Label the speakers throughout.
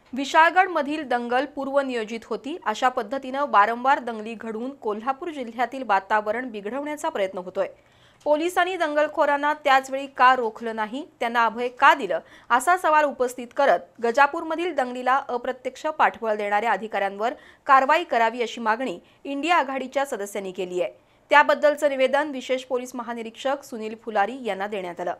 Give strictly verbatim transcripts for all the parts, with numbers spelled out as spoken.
Speaker 1: विशाळगडमधील दंगल पूर्वनियोजित होती अशा पद्धतीनं वारंवार दंगली घडवून कोल्हापूर जिल्ह्यातील वातावरण बिघडवण्याचा प्रयत्न होतोय। पोलिसांनी दंगलखोरांना त्याचवेळी का रोखलं नाही, त्यांना अभय का दिलं असा सवाल उपस्थित करत गजापूरमधील दंगलीला अप्रत्यक्ष पाठबळ देणाऱ्या अधिकाऱ्यांवर कारवाई करावी अशी मागणी इंडिया आघाडीच्या सदस्यांनी केली आहे। त्याबद्दलचं निवेदन विशेष पोलीस महानिरीक्षक सुनील फुलारी यांना देण्यात आलं।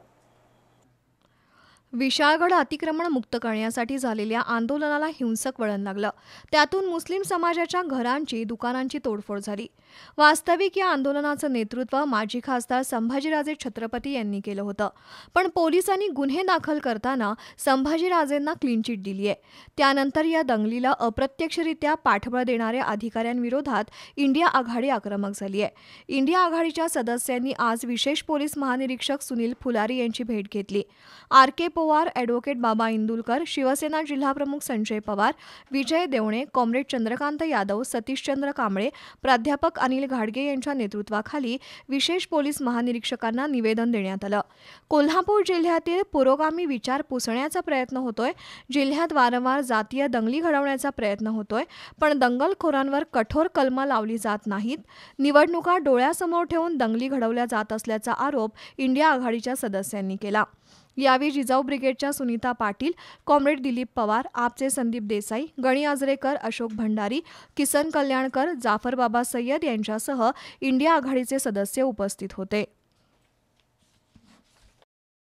Speaker 2: विशाळगड अतिक्रमण मुक्त करण्यासाठी झालेल्या आंदोलनाला हिंसक वळण लागलं। त्यातून मुस्लिम समाजाच्या घरांची, दुकानांची तोडफोड झाली। वास्तविक या आंदोलनाचं नेतृत्व माजी खासदार संभाजीराजे छत्रपती यांनी केलं होतं, पण पोलिसांनी गुन्हे दाखल करताना संभाजीराजेंना क्लीन चिट दिली आहे। त्यानंतर या दंगलीला अप्रत्यक्षरित्या पाठबळ देणाऱ्या अधिकाऱ्यांविरोधात इंडिया आघाडी आक्रमक झाली आहे। इंडिया आघाडीच्या सदस्यांनी आज विशेष पोलीस महानिरीक्षक सुनील फुलारी यांची भेट घेतली। आर के पवार, ॲडव्होकेट बाबा इंदुलकर, शिवसेना जिल्हाप्रमुख संजय पवार, विजय देवणे, कॉम्रेड चंद्रकांत यादव, सतीशचंद्र कांबळे, प्राध्यापक अनिल घाडगे यांच्या नेतृत्वाखाली विशेष पोलीस महानिरीक्षकांना निवेदन देण्यात आलं। कोल्हापूर जिल्ह्यातील पुरोगामी विचार पुसण्याचा प्रयत्न होतोय। जिल्ह्यात वारंवार जातीय दंगली घडवण्याचा प्रयत्न होतोय, पण दंगलखोरांवर कठोर कलमं लावली जात नाहीत। निवडणुका डोळ्यासमोर ठेवून दंगली घडवल्या जात असल्याचा आरोप इंडिया आघाडीच्या सदस्यांनी केला। यावेळी जिजाऊ ब्रिगेडच्या सुनीता पाटील, कॉम्रेड दिलीप पवार, आपचे संदीप देसाई, गणी आजरेकर, अशोक भंडारी, किसन कल्याणकर, जाफर बाबा सय्यद यांच्यासह इंडिया आघाडीचे सदस्य उपस्थित होते।